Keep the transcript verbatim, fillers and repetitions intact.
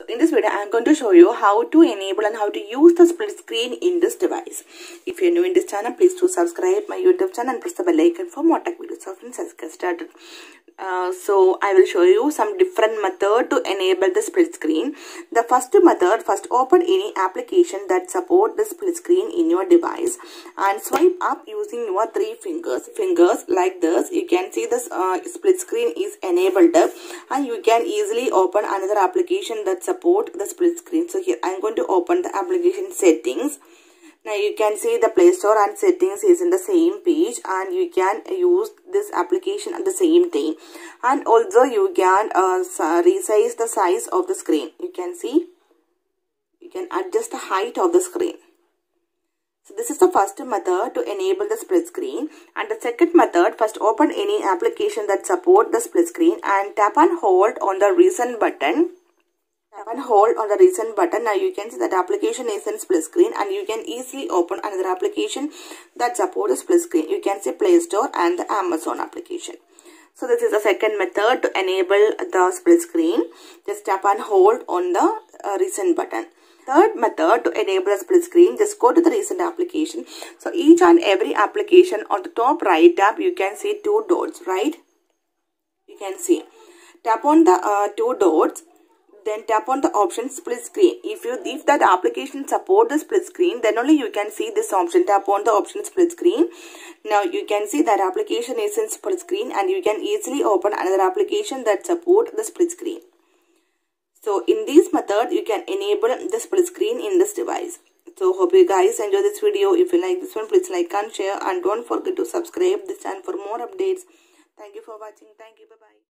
in this video, I am going to show you how to enable and how to use the split screen in this device. If you are new in this channel, please do subscribe my YouTube channel and press the bell icon for more tech videos. So friends, let's get started. Uh, so I will show you some different method to enable the split screen. The first method, first open any application that support the split screen in your device and swipe up using your three fingers. Fingers like this. You can see this uh, split screen is enabled and you can easily open another application that support the split screen. So here I am going to open the application settings. Now you can see the Play Store and settings is in the same page and you can use this application at the same time. And also you can uh, resize the size of the screen. You can see, you can adjust the height of the screen. So this is the first method to enable the split screen. And the second method, first open any application that support the split screen and tap and hold on the recent button. Tap and hold on the recent button. Now you can see that application is in split screen and you can easily open another application that supports the split screen. You can see Play Store and the Amazon application. So this is the second method to enable the split screen. Just tap and hold on the uh, recent button. Third method to enable the split screen, just go to the recent application. So each and every application on the top right tab, you can see two dots, right? You can see. Tap on the uh, two dots. Then tap on the option split screen. If you if that application support the split screen, then only you can see this option. Tap on the option split screen. Now you can see that application is in split screen and you can easily open another application that support the split screen. So in this method, you can enable the split screen in this device. So hope you guys enjoy this video. If you like this one, please like and share and don't forget to subscribe this channel for more updates. Thank you for watching. Thank you. Bye bye.